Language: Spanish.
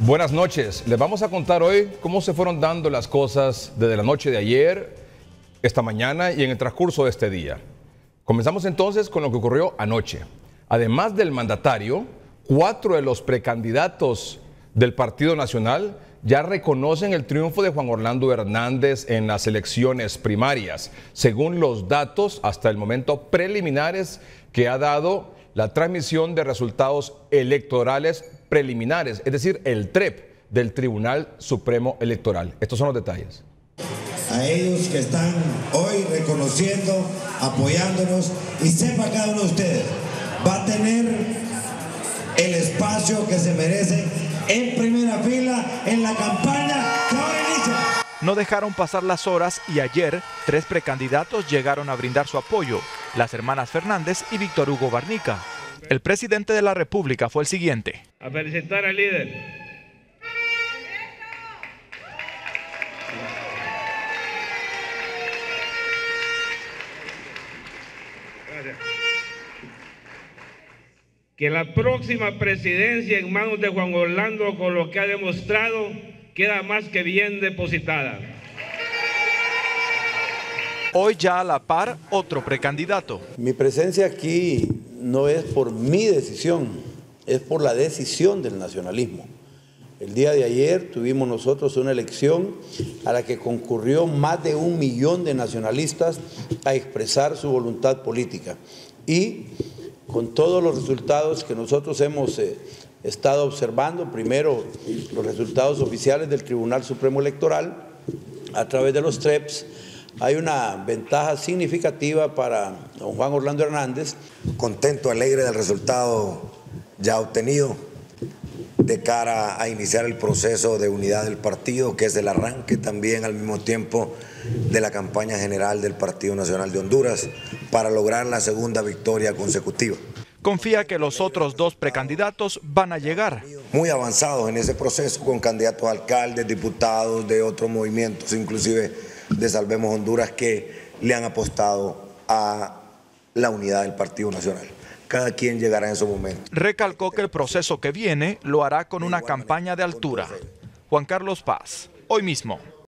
Buenas noches. Les vamos a contar hoy cómo se fueron dando las cosas desde la noche de ayer, esta mañana y en el transcurso de este día. Comenzamos entonces con lo que ocurrió anoche. Además del mandatario, 4 de los precandidatos del Partido Nacional ya reconocen el triunfo de Juan Orlando Hernández en las elecciones primarias, según los datos hasta el momento preliminares que ha dado la transmisión de resultados electorales preliminares, es decir, el TREP del Tribunal Supremo Electoral. Estos son los detalles. A ellos que están hoy reconociendo, apoyándonos, y sepa cada uno de ustedes, va a tener el espacio que se merece en primera fila en la campaña que ahora inicia. No dejaron pasar las horas y ayer 3 precandidatos llegaron a brindar su apoyo, las hermanas Fernández y Víctor Hugo Barnica. El presidente de la República fue el siguiente. A felicitar al líder. Gracias. Que la próxima presidencia en manos de Juan Orlando, con lo que ha demostrado, queda más que bien depositada. Hoy ya a la par otro precandidato. Mi presencia aquí no es por mi decisión, es por la decisión del nacionalismo. El día de ayer tuvimos nosotros una elección a la que concurrió más de 1 millón de nacionalistas a expresar su voluntad política. Y con todos los resultados que nosotros hemos estado observando, primero los resultados oficiales del Tribunal Supremo Electoral, a través de los TREPs, hay una ventaja significativa para don Juan Orlando Hernández. Contento, alegre del resultado ya obtenido de cara a iniciar el proceso de unidad del partido, que es el arranque también al mismo tiempo de la campaña general del Partido Nacional de Honduras para lograr la segunda victoria consecutiva. Confía que los otros 2 precandidatos van a llegar. Muy avanzados en ese proceso, con candidatos a alcaldes, diputados de otros movimientos, inclusive de Salvemos Honduras, que le han apostado a la unidad del Partido Nacional. Cada quien llegará en su momento. Recalcó que el proceso que viene lo hará con una campaña de altura. Juan Carlos Paz, hoy mismo.